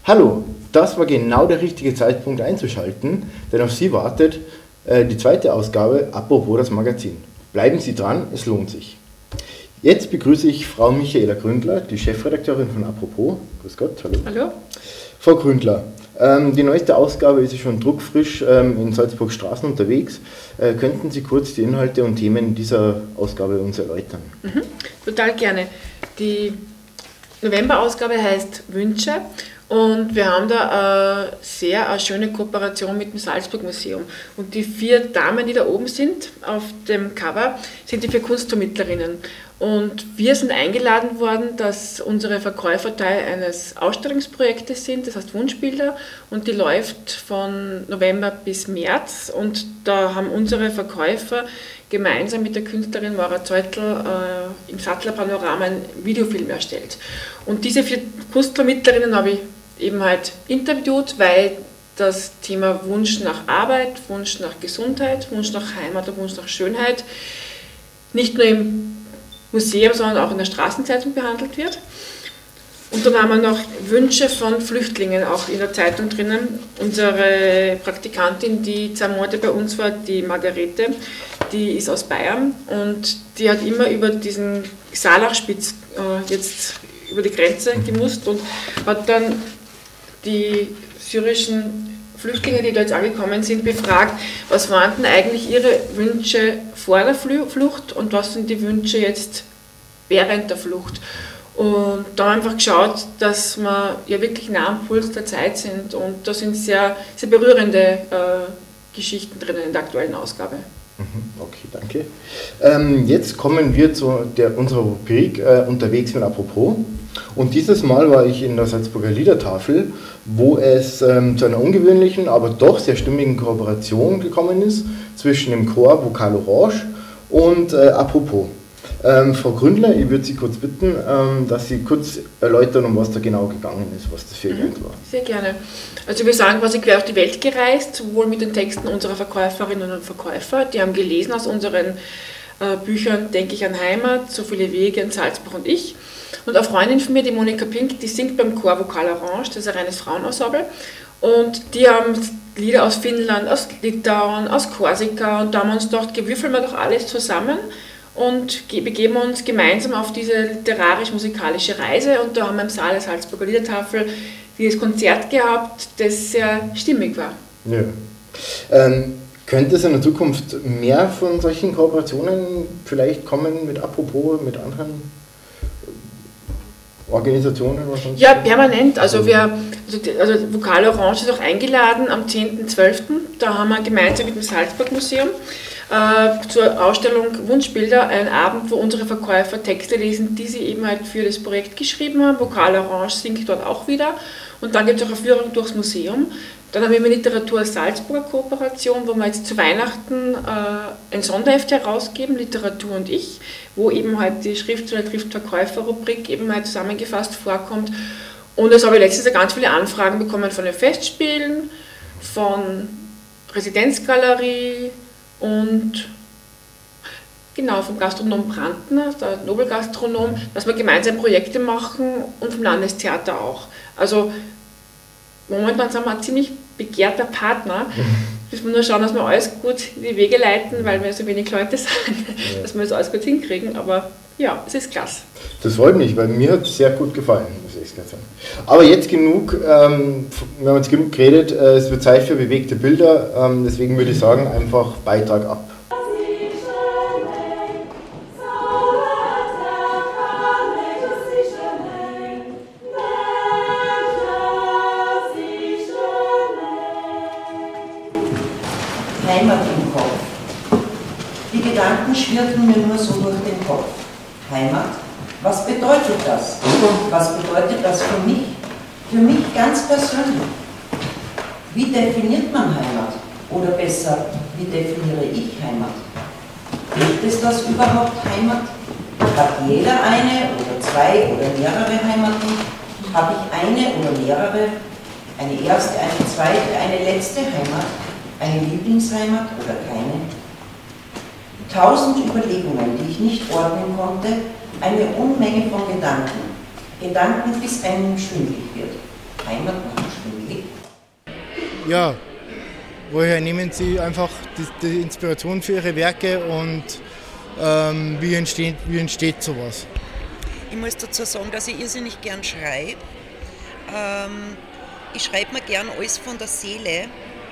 Hallo, das war genau der richtige Zeitpunkt einzuschalten, denn auf Sie wartet die zweite Ausgabe Apropos das Magazin. Bleiben Sie dran, es lohnt sich. Jetzt begrüße ich Frau Michaela Gründler, die Chefredakteurin von Apropos. Grüß Gott, hallo. Hallo. Frau Gründler, die neueste Ausgabe ist schon druckfrisch in Salzburg Straßen unterwegs. Könnten Sie kurz die Inhalte und Themen dieser Ausgabe uns erläutern? Total gerne. Die November-Ausgabe heißt Wünsche und wir haben da eine schöne Kooperation mit dem Salzburg Museum. Und die 4 Damen, die da oben sind auf dem Cover, sind die 4 Kunstvermittlerinnen. Und wir sind eingeladen worden, dass unsere Verkäufer Teil eines Ausstellungsprojektes sind, das heißt Wunschbilder, und die läuft von November bis März. Und da haben unsere Verkäufer gemeinsam mit der Künstlerin Maura Zeutl im Sattler Panorama einen Videofilm erstellt. Und diese 4 Kunstvermittlerinnen habe ich eben halt interviewt, weil das Thema Wunsch nach Arbeit, Wunsch nach Gesundheit, Wunsch nach Heimat und Wunsch nach Schönheit nicht nur im Museum, sondern auch in der Straßenzeitung behandelt wird. Und dann haben wir noch Wünsche von Flüchtlingen auch in der Zeitung drinnen. Unsere Praktikantin, die 2 Monate bei uns war, die Margarete, die ist aus Bayern und die hat immer über diesen Saalachspitz jetzt über die Grenze gemusst und hat dann die syrischen Flüchtlinge, die da jetzt angekommen sind, befragt, was waren denn eigentlich ihre Wünsche vor der Flucht und was sind die Wünsche jetzt während der Flucht. Und da haben wir einfach geschaut, dass wir ja wirklich nah am Puls der Zeit sind und da sind sehr, sehr berührende Geschichten drin in der aktuellen Ausgabe. Okay, danke. Jetzt kommen wir zu unserer Rubrik Unterwegs mit Apropos. Und dieses Mal war ich in der Salzburger Liedertafel, wo es zu einer ungewöhnlichen, aber doch sehr stimmigen Kooperation gekommen ist zwischen dem Chor Vokal Orange und Apropos. Frau Gründler, ich würde Sie kurz bitten, dass Sie kurz erläutern, um was da genau gegangen ist, was das für ein Event war. Sehr gerne. Also wir sind quasi quer auf die Welt gereist, sowohl mit den Texten unserer Verkäuferinnen und Verkäufer, die haben gelesen aus unseren Büchern Denke ich an Heimat, So viele Wege in Salzburg und ich. Und eine Freundin von mir, die Monika Pink, die singt beim Chor Vokal Orange, das ist ein reines Frauenensemble. Und die haben Lieder aus Finnland, aus Litauen, aus Korsika und da haben wir uns gedacht, gewürfeln wir doch alles zusammen und begeben uns gemeinsam auf diese literarisch-musikalische Reise. Und da haben wir im Saal der Salzburger Liedertafel dieses Konzert gehabt, das sehr stimmig war. Ja. Könnte es in der Zukunft mehr von solchen Kooperationen vielleicht kommen mit Apropos, mit anderen Organisationen? Oder sonst? Ja, permanent. Also Vokal Orange ist auch eingeladen am 10.12. Da haben wir gemeinsam mit dem Salzburg Museum zur Ausstellung Wunschbilder einen Abend, wo unsere Verkäufer Texte lesen, die sie eben halt für das Projekt geschrieben haben. Vokal Orange singt dort auch wieder. Und dann gibt es auch eine Führung durchs Museum. Dann haben wir eine Literatur Salzburger Kooperation, wo wir jetzt zu Weihnachten ein Sonderheft herausgeben, Literatur und ich, wo eben halt die Schrift- oder Schriftverkäufer-Rubrik eben halt zusammengefasst vorkommt. Und das habe ich letztens ganz viele Anfragen bekommen von den Festspielen, von Residenzgalerie und genau vom Gastronom Brandner, der Nobelgastronom, dass wir gemeinsam Projekte machen und vom Landestheater auch. Also momentan sind wir ein ziemlich begehrter Partner. Müssen wir nur schauen, dass wir alles gut in die Wege leiten, weil wir so wenig Leute sind, dass wir das alles gut hinkriegen. Aber ja, es ist klasse. Das freut mich, weil mir hat es sehr gut gefallen, muss ich sagen. Aber jetzt genug, wir haben jetzt genug geredet, es wird Zeit für bewegte Bilder, deswegen würde ich sagen, einfach Beitrag ab. Heimat im Kopf. Die Gedanken schwirrten mir nur so durch den Kopf. Heimat? Was bedeutet das? Was bedeutet das für mich? Für mich ganz persönlich. Wie definiert man Heimat? Oder besser, wie definiere ich Heimat? Gibt es das überhaupt, Heimat? Hat jeder eine oder 2 oder mehrere Heimaten? Habe ich eine oder mehrere? Eine erste, eine zweite, eine letzte Heimat? Eine Lieblingsheimat oder keine? 1000 Überlegungen, die ich nicht ordnen konnte, eine Unmenge von Gedanken. Gedanken, bis einem schwindelig wird. Heimat ja, woher nehmen Sie einfach die Inspiration für Ihre Werke und wie entsteht sowas? Ich muss dazu sagen, dass ich irrsinnig gern schreibe. Ich schreibe mir gern alles von der Seele.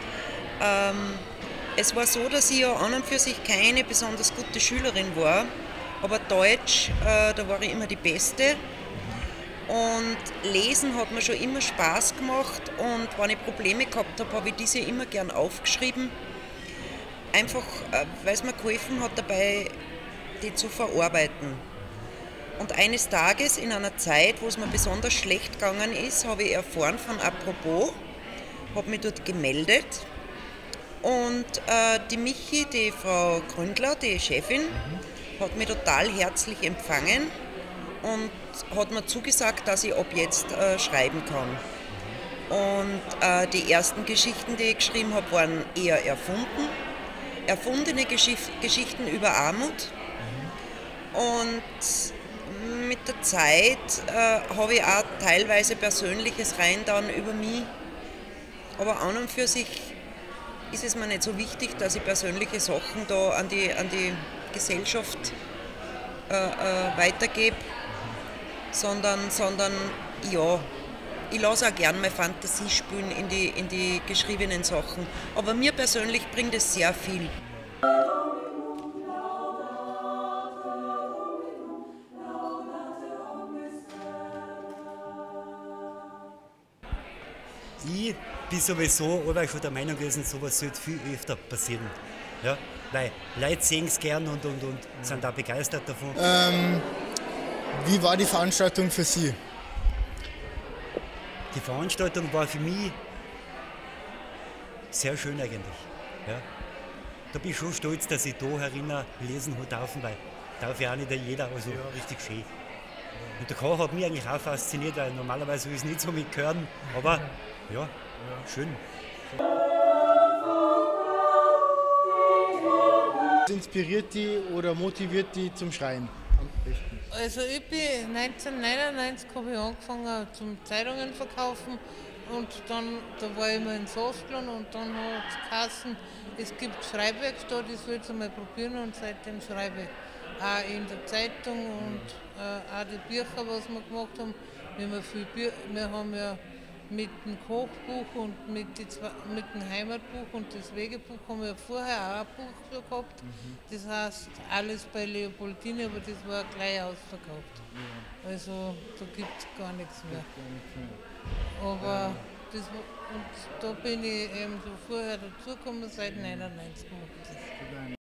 Es war so, dass ich ja an und für sich keine besonders gute Schülerin war, aber Deutsch, da war ich immer die Beste. Und Lesen hat mir schon immer Spaß gemacht und wenn ich Probleme gehabt habe, habe ich diese immer gern aufgeschrieben. Einfach, weil es mir geholfen hat, dabei die zu verarbeiten. Und eines Tages in einer Zeit, wo es mir besonders schlecht gegangen ist, habe ich erfahren von Apropos, habe mich dort gemeldet und die Michi, die Frau Gründler, die Chefin, hat mich total herzlich empfangen und hat mir zugesagt, dass ich ab jetzt schreiben kann. Und die ersten Geschichten, die ich geschrieben habe, waren eher erfundene Geschichten über Armut. Und mit der Zeit habe ich auch teilweise Persönliches rein dann über mich. Aber an und für sich ist es mir nicht so wichtig, dass ich persönliche Sachen da an die Gesellschaft weitergebe, sondern ja, ich lasse auch gern meine Fantasie spielen in die geschriebenen Sachen. Aber mir persönlich bringt es sehr viel. Ich bin sowieso allweil schon der Meinung gewesen, sowas sollte viel öfter passieren. Ja? Weil Leute sehen es gern und sind auch begeistert davon. Wie war die Veranstaltung für Sie? Die Veranstaltung war für mich sehr schön eigentlich. Ja? Da bin ich schon stolz, dass ich da herinnen lesen darf, weil darf ja auch nicht jeder, also ja, richtig schön. Und der Koch hat mich eigentlich auch fasziniert, weil normalerweise will ich es nicht so mitgehören, aber ja, schön. Was inspiriert die oder motiviert die zum Schreiben am besten? Also ich bin 1999 habe ich angefangen zum Zeitungen verkaufen und dann da war ich mal in Softlern und dann hat es geheißen, es gibt Schreibwerkstatt, ich soll es einmal probieren und seitdem schreibe ich auch in der Zeitung und auch die Bücher, was wir gemacht haben. Wir haben ja mit dem Kochbuch und mit dem Heimatbuch und das Wegebuch haben wir vorher auch ein Buch schon gehabt. Das heißt alles bei Leopoldine, aber das war gleich ausverkauft. Also da gibt es gar nichts mehr. Aber und da bin ich eben so vorher dazugekommen, seit 1999 mache ich das.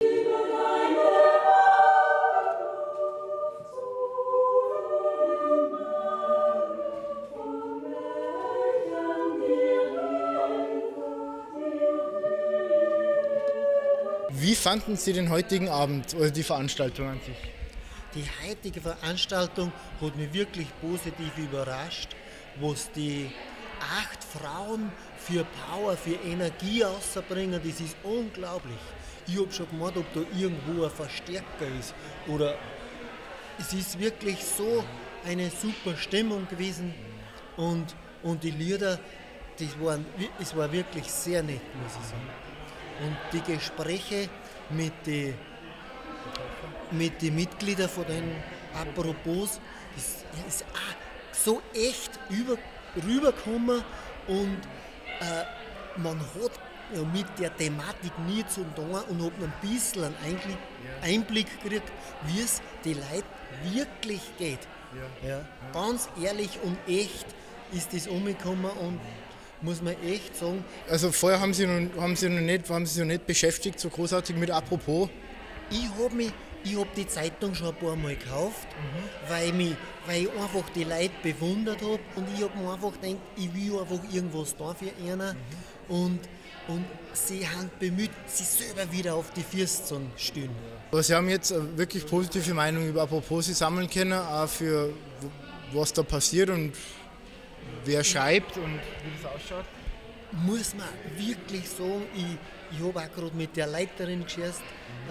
Wie fanden Sie den heutigen Abend oder die Veranstaltung an sich? Die heutige Veranstaltung hat mich wirklich positiv überrascht, was die 8 Frauen für Power, für Energie rausbringen, das ist unglaublich. Ich habe schon gemeint, ob da irgendwo ein Verstärker ist oder es ist wirklich so eine super Stimmung gewesen und die Lieder, es war wirklich sehr nett, muss ich sagen. Und die Gespräche mit den Mitgliedern von den Apropos, das ist auch so echt rübergekommen und man hat ja mit der Thematik nie zu tun und hat ein bisschen einen Einblick gekriegt, wie es den Leuten wirklich geht. Ja. Ganz ehrlich und echt ist das umgekommen und muss man echt sagen. Also vorher haben Sie noch nicht beschäftigt, so großartig mit Apropos? Ich hab die Zeitung schon ein paar Mal gekauft, weil ich einfach die Leute bewundert habe und ich habe mir einfach gedacht, ich will einfach irgendwas da für einen und sie haben bemüht, sich selber wieder auf die Füße zu stellen. Aber Sie haben jetzt eine wirklich positive Meinung über Apropos Sie sammeln können, auch für was da passiert und wer schreibt und wie das ausschaut? Muss man wirklich sagen, ich habe auch gerade mit der Leiterin geredet,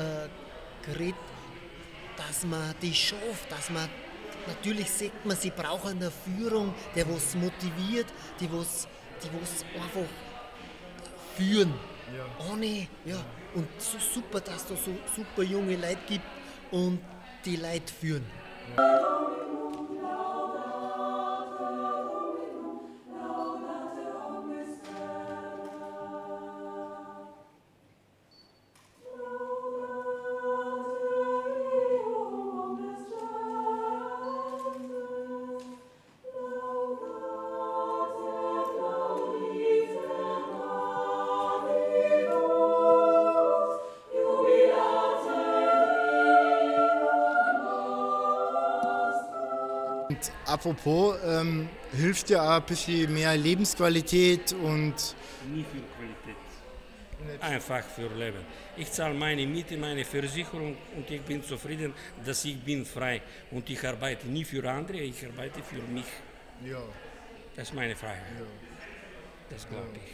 dass man das schafft, dass man, natürlich sieht man, sie brauchen eine Führung, der was motiviert, die was einfach führen. Ja. Ohne, ja. Und so super, dass es da so super junge Leute gibt und die Leute führen. Ja. Und apropos, hilft ja auch ein bisschen mehr Lebensqualität und... Nie für Qualität. Einfach für Leben. Ich zahle meine Miete, meine Versicherung und ich bin zufrieden, dass ich bin frei. Und ich arbeite nie für andere, ich arbeite für mich. Ja. Das ist meine Freiheit. Ja. Das glaube ich.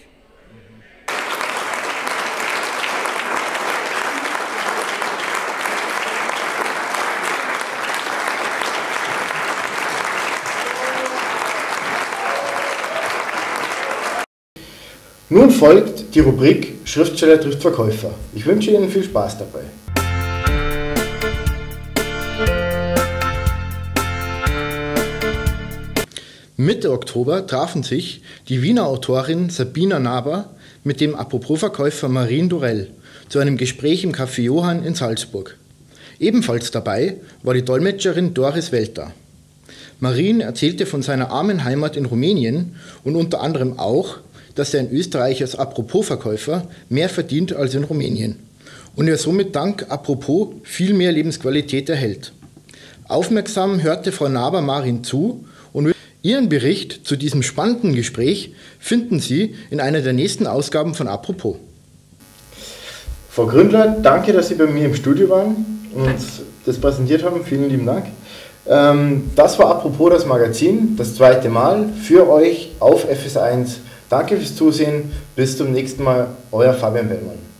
Nun folgt die Rubrik Schriftsteller trifft Verkäufer. Ich wünsche Ihnen viel Spaß dabei. Mitte Oktober trafen sich die Wiener Autorin Sabina Naber mit dem Apropos-Verkäufer Marien Durell zu einem Gespräch im Café Johann in Salzburg. Ebenfalls dabei war die Dolmetscherin Doris Welter. Marien erzählte von seiner armen Heimat in Rumänien und unter anderem auch, dass er in Österreich als Apropos-Verkäufer mehr verdient als in Rumänien und er somit dank Apropos viel mehr Lebensqualität erhält. Aufmerksam hörte Frau Naber Marien zu und ihren Bericht zu diesem spannenden Gespräch finden Sie in einer der nächsten Ausgaben von Apropos. Frau Gründler, danke, dass Sie bei mir im Studio waren und uns das präsentiert haben. Vielen lieben Dank. Das war Apropos das Magazin, das zweite Mal für euch auf FS1. Danke fürs Zusehen, bis zum nächsten Mal, euer Fabian Bellmann.